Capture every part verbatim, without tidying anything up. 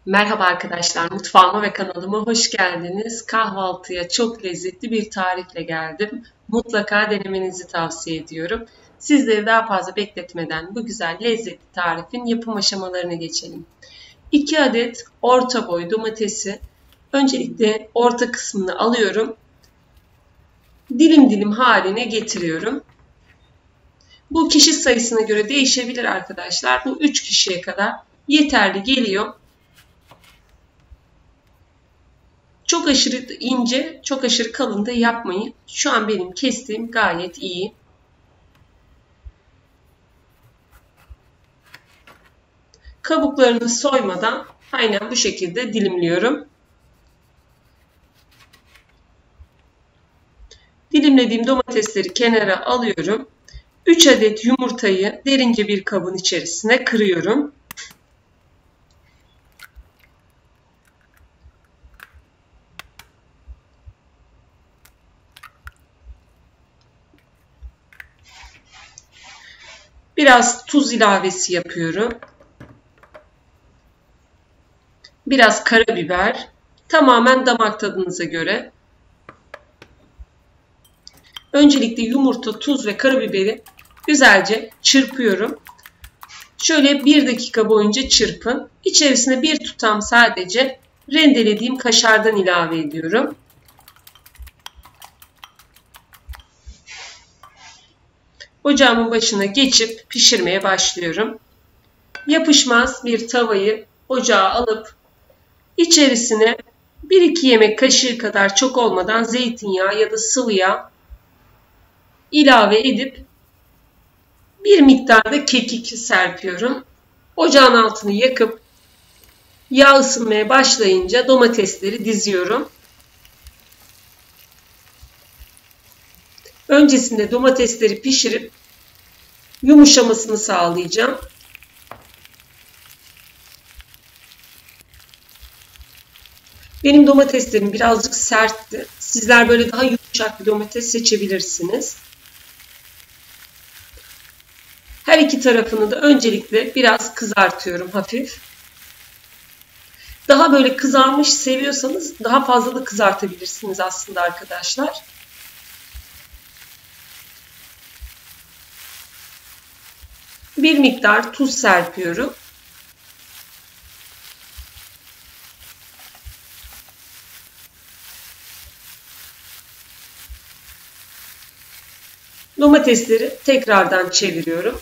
Merhaba arkadaşlar, mutfağıma ve kanalıma hoş geldiniz. Kahvaltıya çok lezzetli bir tarifle geldim. Mutlaka denemenizi tavsiye ediyorum. Sizleri daha fazla bekletmeden bu güzel lezzetli tarifin yapım aşamalarına geçelim. iki adet orta boy domatesi öncelikle orta kısmını alıyorum. Dilim dilim haline getiriyorum. Bu kişi sayısına göre değişebilir arkadaşlar. Bu üç kişiye kadar yeterli geliyor. Çok aşırı ince, çok aşırı kalın da yapmayın. Şu an benim kestiğim gayet iyi. Kabuklarını soymadan aynen bu şekilde dilimliyorum. Dilimlediğim domatesleri kenara alıyorum. üç adet yumurtayı derince bir kabın içerisine kırıyorum. Biraz tuz ilavesi yapıyorum. Biraz karabiber. Tamamen damak tadınıza göre. Öncelikle yumurta, tuz ve karabiberi güzelce çırpıyorum. Şöyle bir dakika boyunca çırpın. İçerisine bir tutam sadece rendelediğim kaşardan ilave ediyorum. Ocağımın başına geçip pişirmeye başlıyorum. Yapışmaz bir tavayı ocağa alıp içerisine bir iki yemek kaşığı kadar çok olmadan zeytinyağı ya da sıvı yağ ilave edip bir miktar da kekik serpiyorum. Ocağın altını yakıp yağ ısınmaya başlayınca domatesleri diziyorum. Öncesinde domatesleri pişirip yumuşamasını sağlayacağım. Benim domateslerim birazcık sertti. Sizler böyle daha yumuşak bir domates seçebilirsiniz. Her iki tarafını da öncelikle biraz kızartıyorum hafif. Daha böyle kızarmış seviyorsanız daha fazla da kızartabilirsiniz aslında arkadaşlar. Bir miktar tuz serpiyorum. Domatesleri tekrardan çeviriyorum.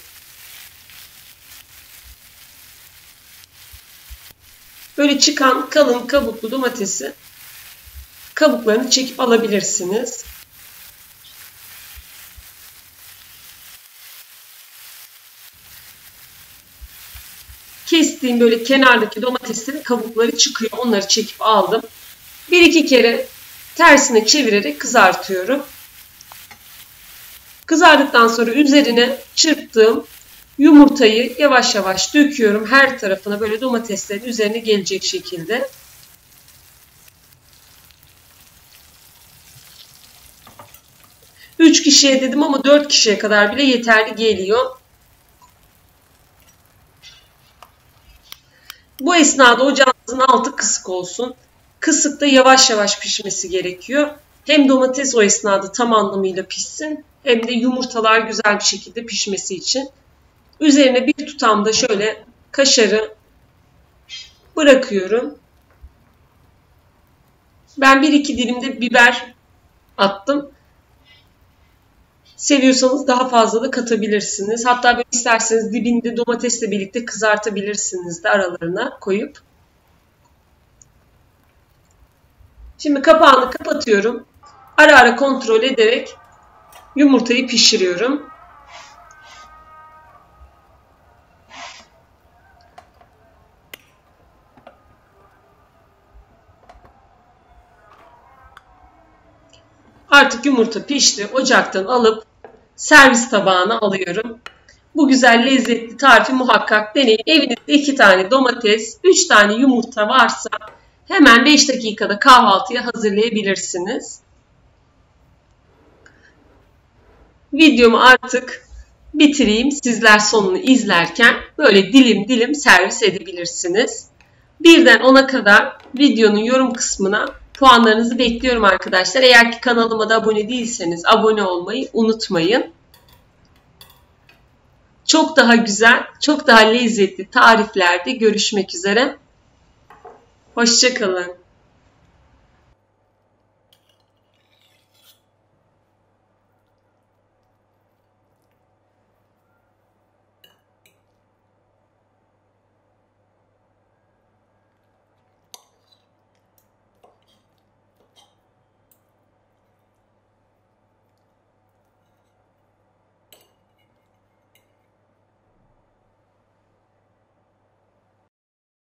Böyle çıkan kalın kabuklu domatesi kabuklarını çekip alabilirsiniz. Kestiğim böyle kenardaki domateslerin kabukları çıkıyor. Onları çekip aldım. Bir iki kere tersine çevirerek kızartıyorum. Kızardıktan sonra üzerine çırptığım yumurtayı yavaş yavaş döküyorum. Her tarafına böyle domateslerin üzerine gelecek şekilde. üç kişiye dedim ama dört kişiye kadar bile yeterli geliyor. Bu esnada ocağınızın altı kısık olsun. Kısıkta yavaş yavaş pişmesi gerekiyor. Hem domates o esnada tam anlamıyla pişsin hem de yumurtalar güzel bir şekilde pişmesi için. Üzerine bir tutam da şöyle kaşarı bırakıyorum. Ben bir iki dilim de biber attım. Seviyorsanız daha fazla da katabilirsiniz. Hatta böyle isterseniz dibinde domatesle birlikte kızartabilirsiniz de aralarına koyup. Şimdi kapağını kapatıyorum. Ara ara kontrol ederek yumurtayı pişiriyorum. Artık yumurta pişti. Ocaktan alıp servis tabağına alıyorum. Bu güzel lezzetli tarifi muhakkak deneyin. Evinizde iki tane domates, üç tane yumurta varsa hemen beş dakikada kahvaltıya hazırlayabilirsiniz. Videomu artık bitireyim. Sizler sonunu izlerken böyle dilim dilim servis edebilirsiniz. Birden ona kadar videonun yorum kısmına puanlarınızı bekliyorum arkadaşlar. Eğer ki kanalıma da abone değilseniz abone olmayı unutmayın. Çok daha güzel, çok daha lezzetli tariflerde görüşmek üzere. Hoşça kalın.